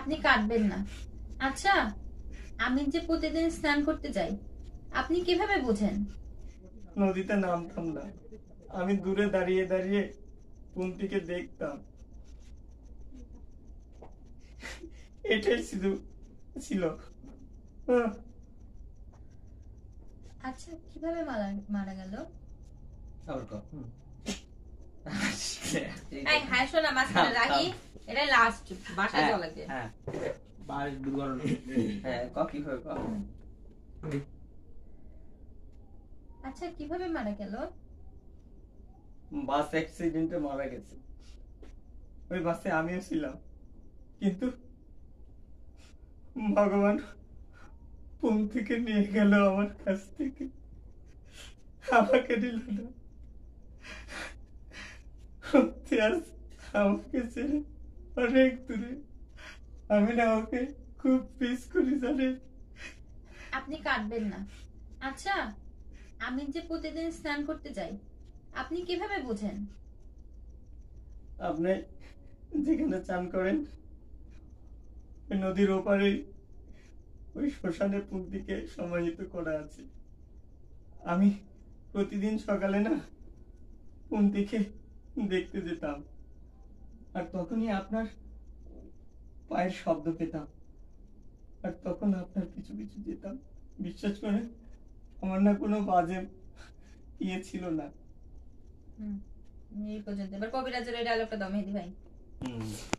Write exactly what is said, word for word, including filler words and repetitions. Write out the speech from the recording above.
আপনি কাটবেন না। আচ্ছা, আমি যে প্রতিদিন স্নান করতে যাই, আপনি কিভাবে বোঝেন? নদীতে নামতাম না, আমি দূরে দাঁড়িয়ে দাঁড়িয়ে পুন্তিকে দেখতাম। এটাই শুধু ছিল। আহ, আচ্ছা, কিভাবে মারা মারা গেল? আবার কও। এই হাই শোনা মাঝখানে রাখি, এটা লাস্ট বাসায় হ্যাঁ, যাওয়া লাগবে। হ্যাঁ বাড়ির দুর্ঘটনা। হ্যাঁ কও কিভাবে কও। আচ্ছা, কিভাবে মারা গেল? বাস অ্যাক্সিডেন্টে মারা গেছে। ওই বাসে আমিও ছিলাম, কিন্তু ভগবান পুন্তিকে নিয়ে গেল আমার কাছ থেকে, আমাকে দিল না। পুন্তি আজ আমাকে ছেড়ে অনেক দূরে। আমি না ওকে খুব মিস করি জানেন। আপনি কাটবেন না। আচ্ছা, আমি যে প্রতিদিন স্নান করতে যাই, আপনি কিভাবে বোঝেন? আপনি যেখানে চান করেন ওই নদীর ওপারে ওই শ্মশানে পুন্তিকে সমাহিত করা আছে। আমি প্রতিদিন সকালে না পুন্তিকে দেখতে যেতাম, আর তখনই আপনার পায়ের শব্দ পেতাম, আর তখন আপনার পিছু পিছু যেতাম। বিশ্বাস করেন, আমার না কোনো বাজে ইয়ে ছিল না। হুম, এই পর্যন্ত। এবার কবিরাজের এই ডায়লগটা দাও মেহেদি ভাই। হুম